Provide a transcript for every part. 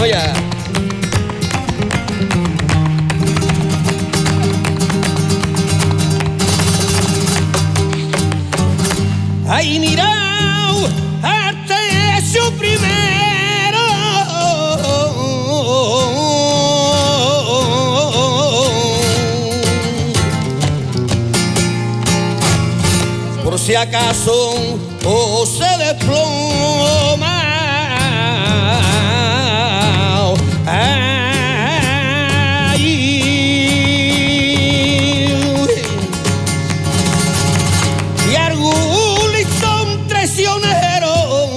Oye. Ay, mira, hasta su primero. Por si acaso o se desploma. Y algún listón traicionero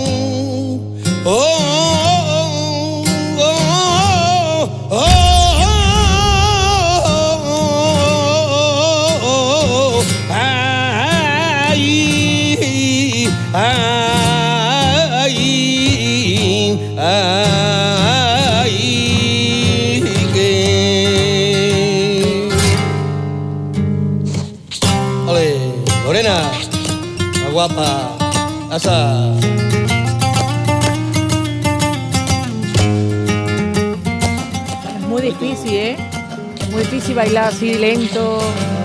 Lorena, la guapa, asa. Es muy difícil, ¿eh? Es muy difícil bailar así lento.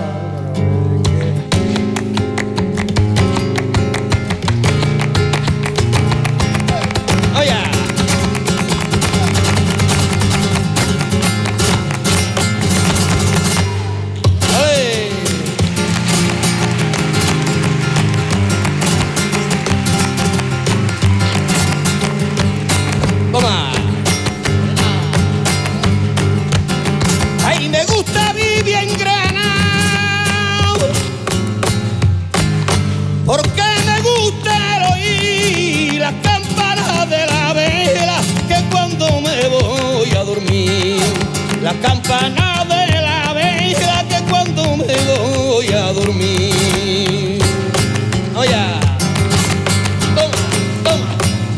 Ay, me gusta vivir en Granada, porque me gusta el oír las campanas de la vela, que cuando me voy a dormir, las campanas de la vela, que cuando me voy a dormir. Oye, toma, toma.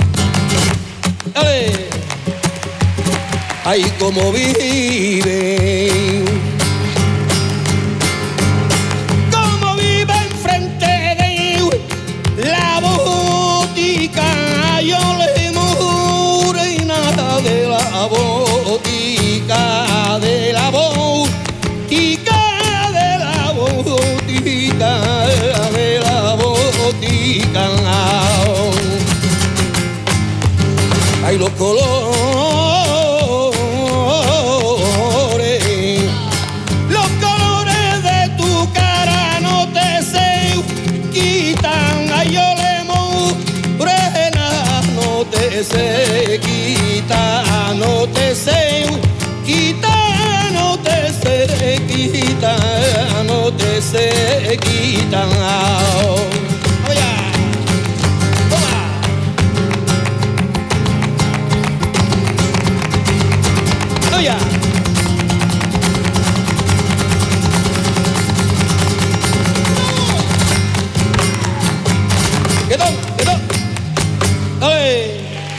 ¡Ale! Ay, cómo vive, cómo vive enfrente de la botica. Yo le morena de la botica, de la botica, de la botica, de la botica. Ay, los colores, se quita, no te se quita, no te se quita, no te se quita.